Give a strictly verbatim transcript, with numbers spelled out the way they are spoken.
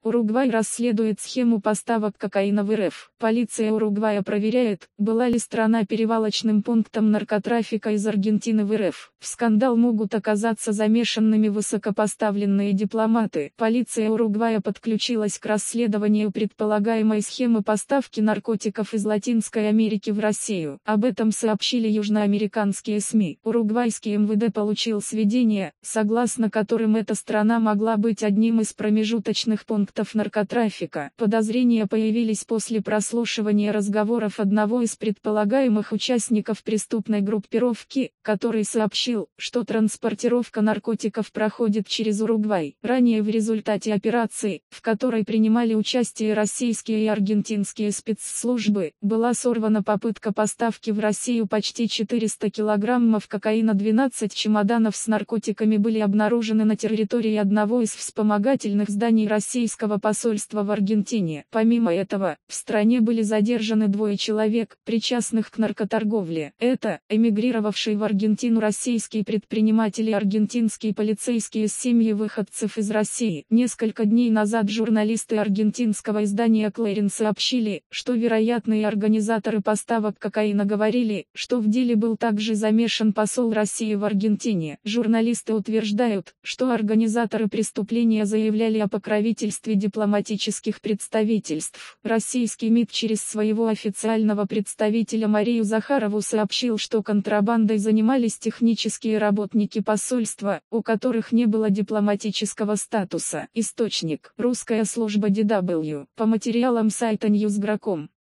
Уругвай расследует схему поставок кокаина в РФ. Полиция Уругвая проверяет, была ли страна перевалочным пунктом наркотрафика из Аргентины в РФ. В скандал могут оказаться замешанными высокопоставленные дипломаты. Полиция Уругвая подключилась к расследованию предполагаемой схемы поставки наркотиков из Латинской Америки в Россию. Об этом сообщили южноамериканские СМИ. Уругвайский эм вэ дэ получил сведения, согласно которым эта страна могла быть одним из промежуточных пунктов наркотрафика. Подозрения появились после прослушивания разговоров одного из предполагаемых участников преступной группировки, который сообщил, что транспортировка наркотиков проходит через Уругвай. Ранее в результате операции, в которой принимали участие российские и аргентинские спецслужбы, была сорвана попытка поставки в Россию почти четырёхсот килограммов кокаина. двенадцать чемоданов с наркотиками были обнаружены на территории одного из вспомогательных зданий российского посольства в Аргентине. Помимо этого, в стране были задержаны двое человек, причастных к наркоторговле. Это эмигрировавший в Аргентину российские предприниматели и аргентинские полицейские с семьи выходцев из России. Несколько дней назад журналисты аргентинского издания Clarín сообщили, что вероятные организаторы поставок кокаина говорили, что в деле был также замешан посол России в Аргентине. Журналисты утверждают, что организаторы преступления заявляли о покровительстве дипломатических представительств. Российский МИД через своего официального представителя Марию Захарову сообщил, что контрабандой занимались технические работники посольства, у которых не было дипломатического статуса. Источник: русская служба ди дабл ю. По материалам сайта ньюс точка гра точка ком.